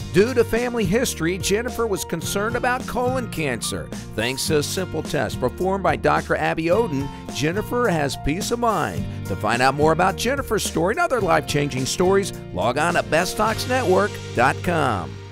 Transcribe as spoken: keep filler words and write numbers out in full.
Due to family history, Jennifer was concerned about colon cancer. Thanks to a simple test performed by Doctor Abiodun, Jennifer has peace of mind. To find out more about Jennifer's story and other life-changing stories, log on to best talks network dot com.